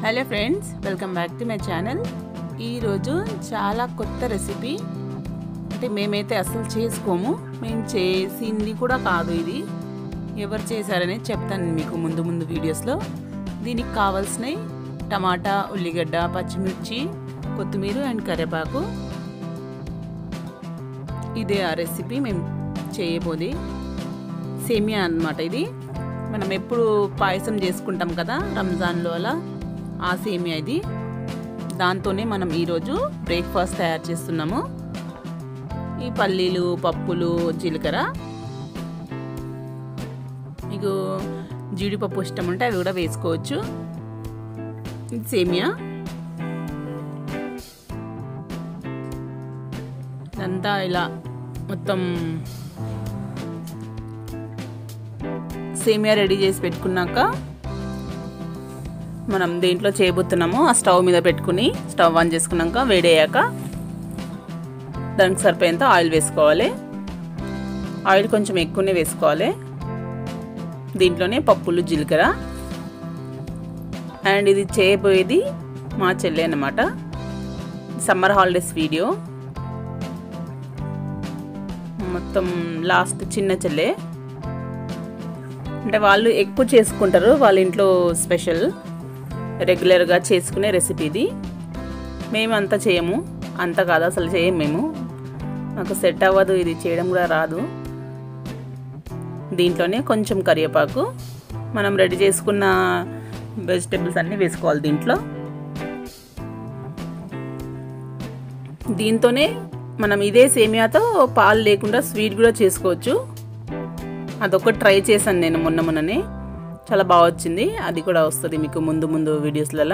Hello friends, welcome back to my channel. ఈరోజు చాలా కొత్త రెసిపీ, అంటే మేమైతే అసలు చేసుకోము, మేము చేసింది కూడా కాదు. ఇది ఎవరు చేశారని చెప్తాను మీకు ముందు వీడియోస్లో. దీనికి కావాల్సినవి టమాటా, ఉల్లిగడ్డ, పచ్చిమిర్చి, కొత్తిమీర అండ్ కరివేపాకు. ఇదే ఆ రెసిపీ మేము చేయబోది. సేమియా అన్నమాట. ఇది మనం ఎప్పుడు పాయసం చేసుకుంటాం కదా రంజాన్లో, అలా ఆ సేమియా ఇది. దాంతోనే మనం ఈరోజు బ్రేక్ఫాస్ట్ తయారు చేస్తున్నాము. ఈ పల్లీలు, పప్పులు, జీలకర్ర, మీకు జీడిపప్పు ఇష్టం ఉంటే అవి కూడా వేసుకోవచ్చు. ఇది సేమియా. ఇదంతా ఇలా మొత్తం సేమియా రెడీ చేసి పెట్టుకున్నాక మనం దేంట్లో చేయబోతున్నామో ఆ స్టవ్ మీద పెట్టుకుని స్టవ్ ఆన్ చేసుకున్నాక వేడయ్యాక దానికి సరిపోయేంత ఆయిల్ వేసుకోవాలి. ఆయిల్ కొంచెం ఎక్కువనే వేసుకోవాలి. దీంట్లోనే పప్పులు, జీలకర్ర. అండ్ ఇది చేయబోయేది మా చెల్లె అన్నమాట. Summer holidays video. మొత్తం లాస్ట్ చిన్న చెల్లె, అంటే వాళ్ళు ఎక్కువ చేసుకుంటారు, వాళ్ళ ఇంట్లో స్పెషల్, రెగ్యులర్గా చేసుకునే రెసిపీ ఇది. మేము అంతా చేయము, అంత కాదు అసలు చేయము మేము, నాకు సెట్ అవ్వదు, ఇది చేయడం కూడా రాదు. దీంట్లోనే కొంచెం కరివేపాకు, మనం రెడీ చేసుకున్న వెజిటేబుల్స్ అన్నీ వేసుకోవాలి దీంట్లో. దీంతోనే మనం ఇదే సేమియాతో పాలు లేకుండా స్వీట్ కూడా చేసుకోవచ్చు. అదొక ట్రై చేశాను నేను మొన్ననే, చాలా బాగా వచ్చింది. అది కూడా వస్తుంది మీకు ముందు వీడియోస్లలో.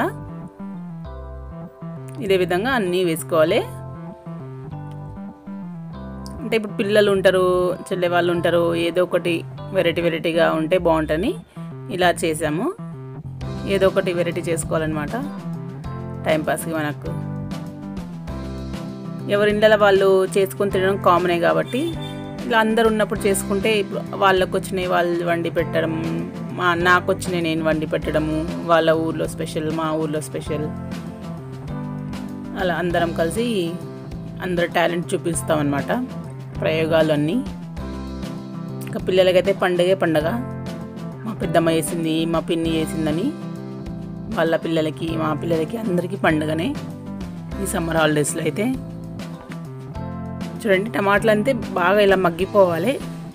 ఇదే విధంగా అన్నీ వేసుకోవాలి. అంటే ఇప్పుడు పిల్లలు ఉంటారు, చెల్లె వాళ్ళు ఉంటారు, ఏదో ఒకటి వెరైటీగా ఉంటే బాగుంటుంది. ఇలా చేసాము. ఏదో ఒకటి వెరైటీ చేసుకోవాలన్నమాట టైంపాస్కి. మనకు ఎవరి ఇళ్ళలో వాళ్ళు చేసుకొని తినడం కామనే కాబట్టి, ఇలా అందరు ఉన్నప్పుడు చేసుకుంటే ఇప్పుడు వాళ్ళకు వచ్చినాయి వాళ్ళు వండి పెట్టడం, నాకు వచ్చినాయి నేను వండి పెట్టడము, వాళ్ళ ఊర్లో స్పెషల్, మా ఊర్లో స్పెషల్, అలా అందరం కలిసి అందరు టాలెంట్ చూపిస్తాం అన్నమాట, ప్రయోగాలు అన్నీ. ఇంకా పిల్లలకైతే పండగ. మా పెద్దమ్మ వేసింది, మా పిన్ని వేసిందని వాళ్ళ పిల్లలకి, మా పిల్లలకి అందరికీ పండుగనే ఈ సమ్మర్ హాలిడేస్లో అయితే. చూడండి, టమాటాలు అంతే బాగా ఇలా మగ్గిపోవాలి.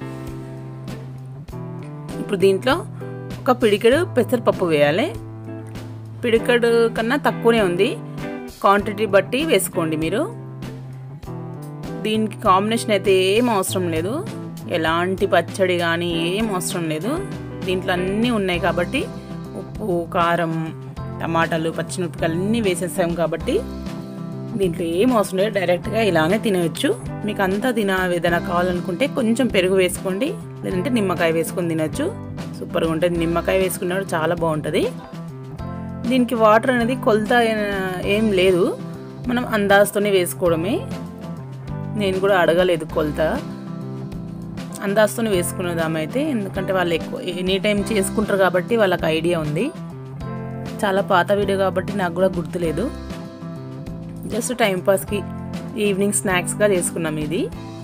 ఇప్పుడు దీంట్లో ఒక పిడికెడు పెసరపప్పు వేయాలి. పిడికెడు కన్నా తక్కువనే ఉంది, క్వాంటిటీ బట్టి వేసుకోండి మీరు. దీనికి కాంబినేషన్ అయితే ఏం అవసరం లేదు, ఎలాంటి పచ్చడి కానీ ఏం అవసరం లేదు. దీంట్లో అన్నీ ఉన్నాయి కాబట్టి, ఉప్పు, కారం, టమాటాలు, పచ్చిమిరపకాయలు అన్నీ వేసేసాం కాబట్టి దీంట్లో ఏం అవసరం లేదు, డైరెక్ట్గా ఇలానే తినవచ్చు. మీకు అంతా ఏదైనా కావాలనుకుంటే కొంచెం పెరుగు వేసుకోండి, లేదంటే నిమ్మకాయ వేసుకొని తినచ్చు. సూపర్గా ఉంటుంది. నిమ్మకాయ వేసుకున్నాడు చాలా బాగుంటుంది. దీనికి వాటర్ అనేది కొలత ఏం లేదు, మనం అందాజతోనే వేసుకోవడమే. నేను కూడా అడగలేదు కొలత, అందాజతోనే వేసుకునేదామైతే, ఎందుకంటే వాళ్ళు ఎక్కువ ఎనీ టైం చేసుకుంటారు కాబట్టి వాళ్ళకి ఐడియా ఉంది. చాలా పాత వీడియో కాబట్టి నాకు కూడా గుర్తులేదు. జస్ట్ టైంపాస్కి ఈవినింగ్ స్నాక్స్గా చేసుకున్నాం. ఇది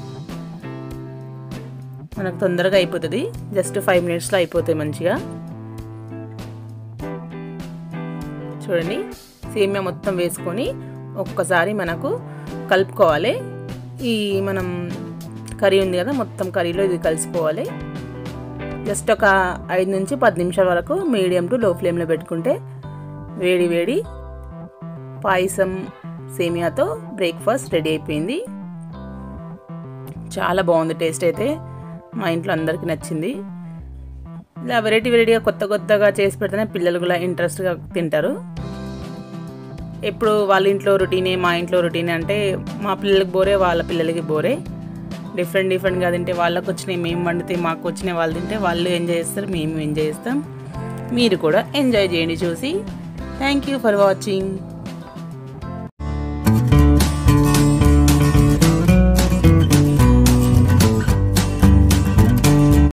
మనకు తొందరగా అయిపోతుంది, జస్ట్ 5 minutesలో అయిపోతాయి మంచిగా. చూడండి, సేమియా మొత్తం వేసుకొని ఒక్కసారి మనకు కలుపుకోవాలి. ఈ మనం కర్రీ ఉంది కదా, మొత్తం కర్రీలో ఇది కలిసిపోవాలి. జస్ట్ ఒక 5 నుంచి 10 నిమిషాల వరకు మీడియం టు లో ఫ్లేమ్లో పెట్టుకుంటే వేడి పాయసం సేమియాతో బ్రేక్ఫాస్ట్ రెడీ అయిపోయింది. చాలా బాగుంది, టేస్ట్ అయితే మా ఇంట్లో అందరికీ నచ్చింది. ఇలా వెరైటీగా కొత్తగా చేసి పెడితేనే పిల్లలు కూడా ఇంట్రెస్ట్గా తింటారు. ఎప్పుడు వాళ్ళ ఇంట్లో రొటీనే, మా ఇంట్లో రొటీనే అంటే మా పిల్లలకి బోరే, వాళ్ళ పిల్లలకి బోరే. డిఫరెంట్గా తింటే, వాళ్ళకి వచ్చినాయి మేము వండితే, మాకు వచ్చినాయి వాళ్ళు తింటే, వాళ్ళు ఎంజాయ్ చేస్తారు, మేము ఎంజాయ్ చేస్తాం. మీరు కూడా ఎంజాయ్ చేయండి చూసి. Thank you for watching.